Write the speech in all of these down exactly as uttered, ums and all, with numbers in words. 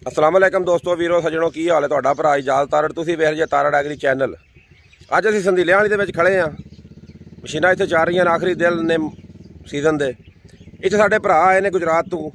अस्सलाम वालेकुम दोस्तों वीरो सजणों की हाल है तुहाडा भरा इजाज़त तारड़ तुसीं वेख रहे तारड़ एग्री चैनल। अज असीं संधीलियां वाली दे विच खड़े हाँ। मशीनां इत्थे जा रही आखिरी दिन ने सीजन दे। इत्थे साडे भरा आए ने गुजरात तो,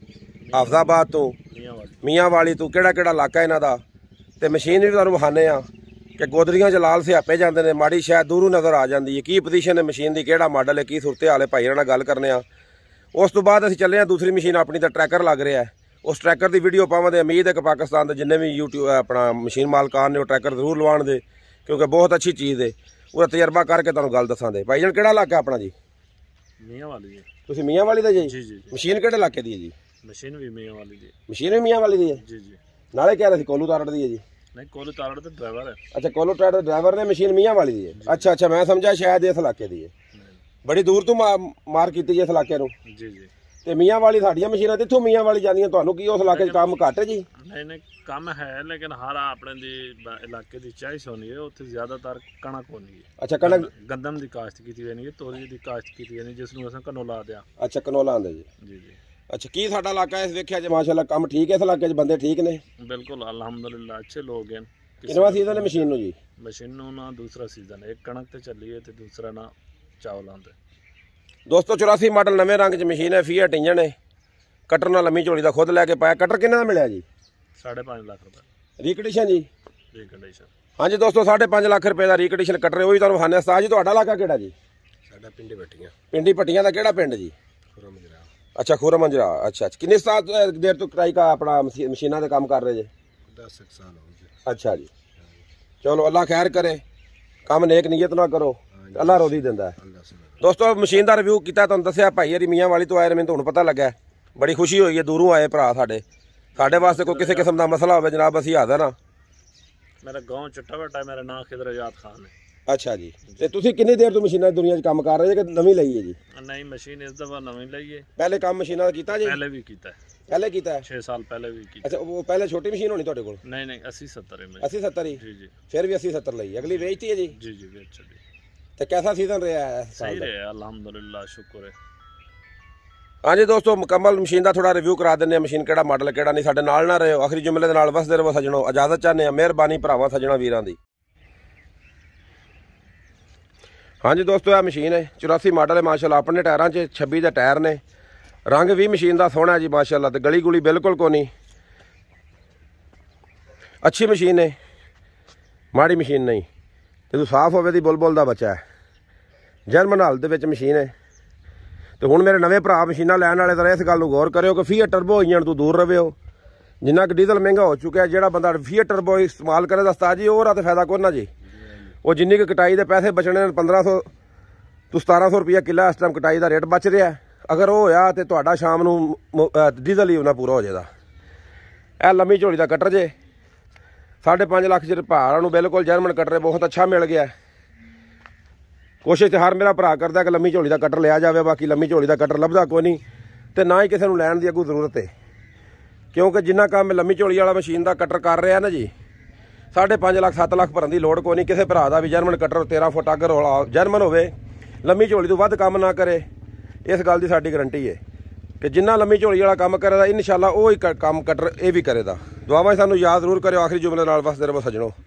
हाफजाबाद तो, मियांवाली तो, किहड़ा किहड़ा इलाका इन्हां दा ते मशीन भी तुहानूं विखाने आ कि गोदरियां च लाल स्यापे जांदे ने, माड़ी शायद दूरों नज़र आ जाती है। की पोजीशन है मशीन की, किहड़ा मॉडल है, की सूरत हाल है, भाई नाल गल करने आ। उस तो बाद असीं चले दूसरी मशीन अपनी दा ट्रैकर लग रहा है, उस ट्रैकर की वीडियो पावे। उम्मीद है कि पाकिस्तान के जिन्हें भी यूट्यूब अपना मशीन मालकान ने वो ट्रैकर जरूर लवाण दे, क्योंकि बहुत अच्छी चीज़ है। वो तजर्बा करके तुहानूं गल दसां दे। भाई जान किहड़ा इलाका अपना जी? मियांवाली है। तुसीं मियांवाली दा जी? जी जी। मशीन किहड़े इलाके दी है जी? मशीन भी मियांवाली दी। मशीन भी मियांवाली दी है जी जी। नाले कह रहे थे कोलू तारड़ दी है जी? नहीं, कोलू तारड़ दा ड्राइवर है। अच्छा, कोलू तारड़ ड्राइवर ने मशीन मियांवाली दी है। अच्छा अच्छा, मैं समझा शायद इस इलाके दी है। बड़ी दूर तो मार की इस इलाके नूं। जी जी। ते मियांवाली साडियां मशीनां ते इत्थों मियांवाली जांदियां, तुहानूं की उस इलाके च काम घट है जी? नहीं नहीं, कम है, लेकिन हर अपने दी इलाके दी चॉइस होनी है। उत्थे ज्यादातर कणक होनी है। अच्छा, कणक गंदम दी काश्त कीती जानी है, तोरी दी काश्त कीती जानी, जिस नूं असां कनोला आखदे आ। अच्छा, कनोला आंदे जी? जी जी। अच्छा, की साडा इलाका इस वेख्या जे माशाअल्लाह काम ठीक है, इस इलाके च बंदे ठीक ने? बिल्कुल अल्हम्दुलिल्लाह, अच्छे लोग हैं। कितवा सीजन है मशीन नूं जी? मशीन नूं ना दूसरा सीजन है, एक कणक ते चली है ते दूसरा ना चावल आंदे। दोस्तों चौरासी मॉडल नवे रंग च मशीन है, फीएट इंजन है, कटर ना लम्मी झोली का खुद लैके पाया। कटर किन्ने दा मिलिया जी? साढ़े पाँच लाख रुपए रिकंडीशन जी? रिकंडीशन हाँ जी दोस्तों, साढ़े पाँच लाख रुपए का रिकंडीशन कटर है। वही तुहानूं विखाने। उस्ताद जी तुहाडा इलाका किहड़ा जी? साडा पिंडी पट्टियां। पिंडी पट्टियां दा किहड़ा पिंड जी? अच्छा, खुरम मंजरा। अच्छा अच्छा, किन्नी साल देर तो कराई का अपना मशीनां दे काम कर रहे जी? दस साल हो गए। अच्छा जी, चलो अल्लाह खैर करे, काम नेक नीयत ना करो, अल्लाह रोजी दिंदा है। दोस्तों मशीन का रिव्यू किया, तुहानूं दस्सिया भाई हरी मियांवाली तो आए, मैंने तो हुण पता लगा, बड़ी खुशी हुई है। दूरों आए भरा साडे, साडे वास्ते कोई किसी किस्म का मसला हो जनाब असीं हाज़र हाँ। मेरा गाँव चट्टा वट्टा, मेरा नाम खिदर आजाद खान है। अच्छा जी, ते तुसीं कितनी देर तो मशीनां दुनिया काम कर रहे हो कि नवीं लई है जी? नहीं, मशीन इस दफा नवीं लई है। पहले काम मशीनां दा कीता जी? पहले भी कीता है। पहले कीता है? छह साल पहले भी कीता। अच्छा, वो पहले छोटी मशीन होनी तुहाडे कोल? नहीं नहीं, अस्सी सत्तर है। अस्सी सत्तर ही? जी जी। फिर भी अस्सी सत्तर लई, अगली बेचती है जी? जी जी, बेच दी। तो कैसा सीजन रहा है? सही रहा अल्हम्दुलिल्लाह, शुक्र है। हाँ जी दोस्तों, मुकम्मल मशीन का थोड़ा रिव्यू करा दें। मशीन किहड़ा मॉडल किहड़ा नहीं, साडे नाल ना रहो, आखिरी जुमले दे नाल वसदे रहो सजणों। इजाजत चाहते हैं, मेहरबानी भरावां सजणा वीरां दी। हाँ जी दोस्तों, यह मशीन है चौरासी मॉडल है माशाल्लाह। अपने टायरों से छब्बी के टायर ने, रंग भी मशीन का सोहना है जी माशाल्लाह। तो गली गुली बिल्कुल को नहीं, अच्छी मशीन है, माड़ी मशीन नहीं। जो साफ होवे दी बुलबुल दा बच्चा है, जर्मन हालत दे विच मशीन है। तो हुण मेरे नवे भरा मशीनां लैण वाले तरह इस गल नूं गौर करियो कि फीएट टर्बो इंजन तो दूर रहियो। जिन्ना कि डीजल महंगा हो चुका है, जिहड़ा बंदा फीएट टर्बो इस्तेमाल करे उस्ताद जी ओहदा तो फायदा कोई ना जी। वो जिन्नी की कटाई के पैसे बचने, पंद्रह सौ तो सतारह सौ रुपया किला इस टाइम कटाई का रेट बच रहा है। अगर वो होया तो तुहाडा शाम नूं डीजल ही उन्ना पूरा हो जाएगा। यह लम्मी झोली का कटर जे साढ़े पाँच लाख च भाड़ा नूं बिल्कुल जर्मन कटर बहुत अच्छा मिल गया। कोशिश तो हर मेरा भरा करता कि लम्मी झोली का कटर लिया जाए, बाकी लम्मी झोली का कटर लभदा कोई नहीं, तो ना ही किसी को लैण की अगू जरूरत है, क्योंकि जिन्ना काम लम्मी झोली वाला मशीन का कटर कर रहा है ना जी, साढ़े पाँच लाख सत्त लाख भरन की लोड़ कोई नहीं। किसी भरा का भी जर्मन कटर तेरह फुट अगर जर्मन होवे, लम्मी झोली तो वध काम ना करे, इस गल की साडी गारंटी है कि जिन्ना लम्मी झोली वाला काम करेगा इंशाअल्लाह वो ही काम कटर ये भी करेगा। दुआवां सानूं याद जरूर करो। आखिरी जुमले नाल बस रहो सजणों।